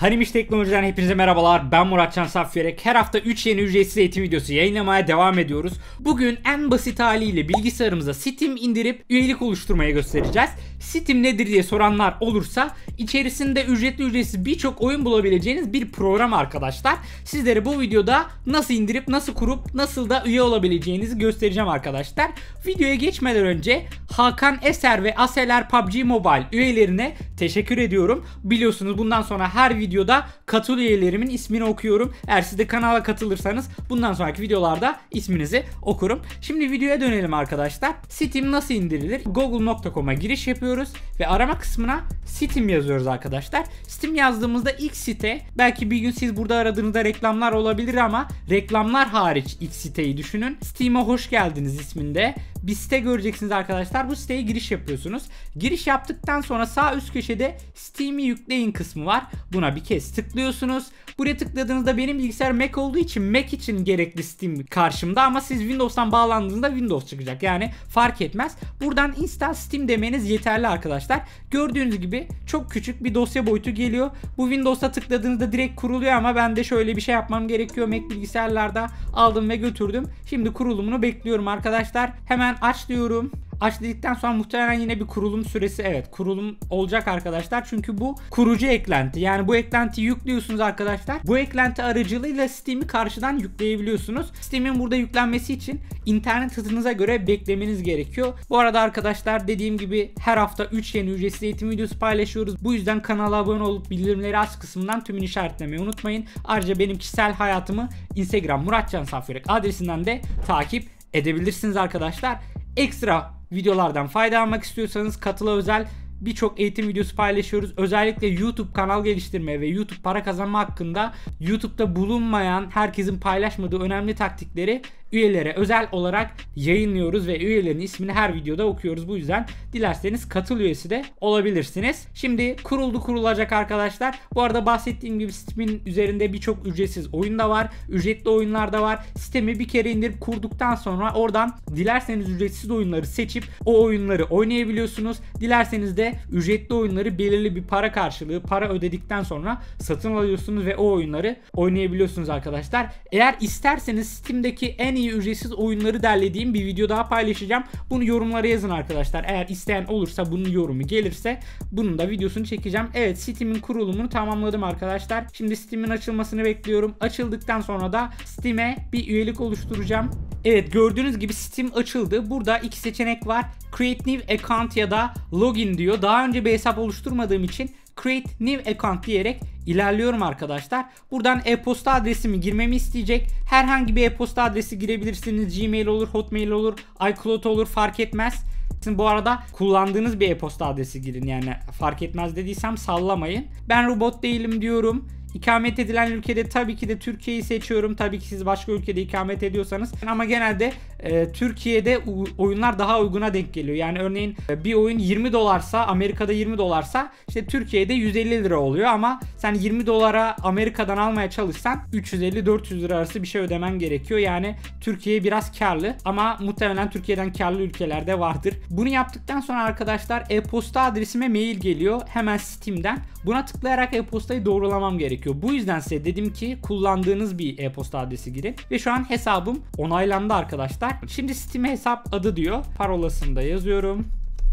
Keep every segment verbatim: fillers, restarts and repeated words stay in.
Hanimiş Teknoloji'den hepinize merhabalar. Ben Muratcan Safyerek. Her hafta üç yeni ücretsiz eğitim videosu yayınlamaya devam ediyoruz. Bugün en basit haliyle bilgisayarımıza Steam indirip üyelik oluşturmaya göstereceğiz. Steam nedir diye soranlar olursa içerisinde ücretli ücretsiz birçok oyun bulabileceğiniz bir program arkadaşlar. Sizlere bu videoda nasıl indirip, nasıl kurup, nasıl da üye olabileceğinizi göstereceğim arkadaşlar. Videoya geçmeden önce Hakan Eser ve Aseler P U B G Mobile üyelerine teşekkür ediyorum. Biliyorsunuz bundan sonra her videoda katıl üyelerimin ismini okuyorum. Eğer siz de kanala katılırsanız bundan sonraki videolarda isminizi okurum. Şimdi videoya dönelim arkadaşlar. Steam nasıl indirilir? google nokta com'a giriş yapıyoruz ve arama kısmına Steam yazıyoruz arkadaşlar. Steam yazdığımızda ilk site, belki bir gün siz burada aradığınızda reklamlar olabilir ama reklamlar hariç ilk siteyi düşünün. Steam'e hoş geldiniz isminde bir site göreceksiniz arkadaşlar. Bu siteye giriş yapıyorsunuz. Giriş yaptıktan sonra sağ üst köşede Steam'i yükleyin kısmı var. Buna bir kez tıklıyorsunuz. Buraya tıkladığınızda benim bilgisayar Mac olduğu için Mac için gerekli Steam karşımda ama siz Windows'tan bağlandığınızda Windows çıkacak. Yani fark etmez. Buradan install Steam demeniz yeterli arkadaşlar. Gördüğünüz gibi çok küçük bir dosya boyutu geliyor. Bu Windows'a tıkladığınızda direkt kuruluyor ama ben de şöyle bir şey yapmam gerekiyor. Mac bilgisayarlarda aldım ve götürdüm. Şimdi kurulumunu bekliyorum arkadaşlar. Hemen aç diyorum. Aç dedikten sonra muhtemelen yine bir kurulum süresi, evet kurulum olacak arkadaşlar. Çünkü bu kurucu eklenti. Yani bu eklentiyi yüklüyorsunuz arkadaşlar. Bu eklenti aracılığıyla Steam'i karşıdan yükleyebiliyorsunuz. Steam'in burada yüklenmesi için internet hızınıza göre beklemeniz gerekiyor. Bu arada arkadaşlar dediğim gibi her hafta üç yeni ücretsiz eğitim videosu paylaşıyoruz. Bu yüzden kanala abone olup bildirimleri aç kısmından tümünü işaretlemeyi unutmayın. Ayrıca benim kişisel hayatımı Instagram Muratcan Safyerek adresinden de takip edebilirsiniz arkadaşlar. Ekstra videolardan faydalanmak istiyorsanız katıla özel birçok eğitim videosu paylaşıyoruz. Özellikle YouTube kanal geliştirme ve YouTube para kazanma hakkında YouTube'da bulunmayan, herkesin paylaşmadığı önemli taktikleri üyelere özel olarak yayınlıyoruz ve üyelerin ismini her videoda okuyoruz. Bu yüzden dilerseniz katıl üyesi de olabilirsiniz. Şimdi kuruldu kurulacak arkadaşlar. Bu arada bahsettiğim gibi Steam'in üzerinde birçok ücretsiz oyun da var. Ücretli oyunlar da var. Sistemi bir kere indirip kurduktan sonra oradan dilerseniz ücretsiz oyunları seçip o oyunları oynayabiliyorsunuz. Dilerseniz de ücretli oyunları belirli bir para karşılığı, para ödedikten sonra satın alıyorsunuz ve o oyunları oynayabiliyorsunuz arkadaşlar. Eğer isterseniz Steam'deki en iyi ücretsiz oyunları derlediğim bir video daha paylaşacağım. Bunu yorumlara yazın arkadaşlar. Eğer isteyen olursa, bunun yorumu gelirse bunun da videosunu çekeceğim. Evet, Steam'in kurulumunu tamamladım arkadaşlar. Şimdi Steam'in açılmasını bekliyorum. Açıldıktan sonra da Steam'e bir üyelik oluşturacağım. Evet, gördüğünüz gibi Steam açıldı. Burada iki seçenek var. Create New Account ya da Login diyor. Daha önce bir hesap oluşturmadığım için Create New Account diyerek ilerliyorum arkadaşlar. Buradan e-posta adresimi girmemi isteyecek. Herhangi bir e-posta adresi girebilirsiniz. Gmail olur, Hotmail olur, iCloud olur, fark etmez. Şimdi bu arada kullandığınız bir e-posta adresi girin, yani fark etmez dediysem sallamayın. Ben robot değilim diyorum. İkamet edilen ülkede tabii ki de Türkiye'yi seçiyorum. Tabii ki siz başka ülkede ikamet ediyorsanız. Ama genelde e, Türkiye'de oyunlar daha uyguna denk geliyor. Yani örneğin e, bir oyun yirmi dolarsa, Amerika'da yirmi dolarsa işte Türkiye'de yüz elli lira oluyor. Ama sen yirmi dolara Amerika'dan almaya çalışsan üç yüz elli dört yüz lira arası bir şey ödemen gerekiyor. Yani Türkiye biraz karlı ama muhtemelen Türkiye'den karlı ülkelerde vardır. Bunu yaptıktan sonra arkadaşlar e-posta adresime mail geliyor. Hemen Steam'den. Buna tıklayarak e-postayı doğrulamam gerekiyor. Bu yüzden size dedim ki kullandığınız bir e-posta adresi girin. Ve şu an hesabım onaylandı arkadaşlar. Şimdi Steam'e hesap adı diyor. Parolasını da yazıyorum.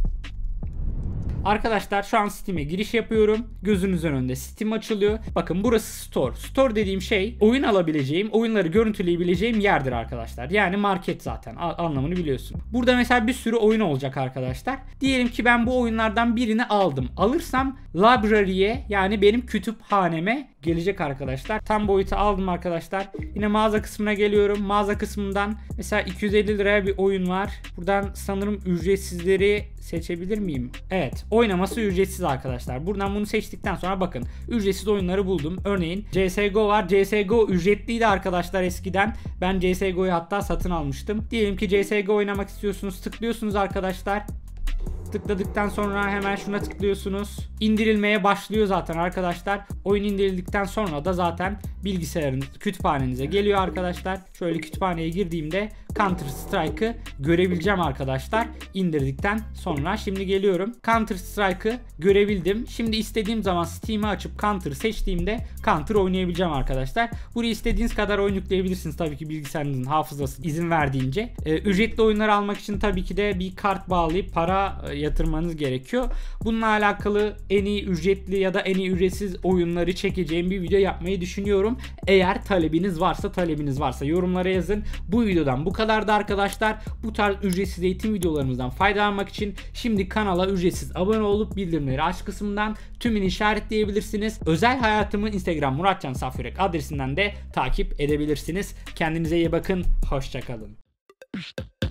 Arkadaşlar şu an Steam'e giriş yapıyorum. Gözünüzün önünde Steam açılıyor. Bakın burası Store. Store dediğim şey oyun alabileceğim, oyunları görüntüleyebileceğim yerdir arkadaşlar. Yani market zaten, anlamını biliyorsun. Burada mesela bir sürü oyun olacak arkadaşlar. Diyelim ki ben bu oyunlardan birini aldım. Alırsam library'e, yani benim kütüphaneme gelecek arkadaşlar. Tam boyutu aldım arkadaşlar. Yine mağaza kısmına geliyorum. Mağaza kısmından mesela iki yüz elli liraya bir oyun var. Buradan sanırım ücretsizleri seçebilir miyim? Evet, oynaması ücretsiz arkadaşlar. Buradan bunu seçtikten sonra bakın ücretsiz oyunları buldum. Örneğin C S G O var. C S G O ücretliydi arkadaşlar eskiden. Ben C S G O'yu hatta satın almıştım. Diyelim ki C S G O oynamak istiyorsunuz. Tıklıyorsunuz arkadaşlar. Tıkladıktan sonra hemen şuna tıklıyorsunuz. İndirilmeye başlıyor zaten arkadaşlar. Oyun indirildikten sonra da zaten bilgisayarın kütüphanenize geliyor arkadaşlar. Şöyle kütüphaneye girdiğimde Counter Strike'ı görebileceğim arkadaşlar. İndirdikten sonra şimdi geliyorum. Counter Strike'ı görebildim. Şimdi istediğim zaman Steam'i açıp Counter'ı seçtiğimde Counter oynayabileceğim arkadaşlar. Buraya istediğiniz kadar oyun yükleyebilirsiniz tabii ki bilgisayarınızın hafızası izin verdiğince. Ee, ücretli oyunlar almak için tabii ki de bir kart bağlayıp para e, yatırmanız gerekiyor. Bununla alakalı en iyi ücretli ya da en iyi ücretsiz oyunları çekeceğim bir video yapmayı düşünüyorum. Eğer talebiniz varsa talebiniz varsa yorumlara yazın. Bu videodan bu kadardı arkadaşlar. Bu tarz ücretsiz eğitim videolarımızdan faydalanmak için şimdi kanala ücretsiz abone olup bildirimleri aç kısmından tümünü işaretleyebilirsiniz. Özel hayatımı Instagram Muratcan Safyörek adresinden de takip edebilirsiniz. Kendinize iyi bakın. Hoşça kalın.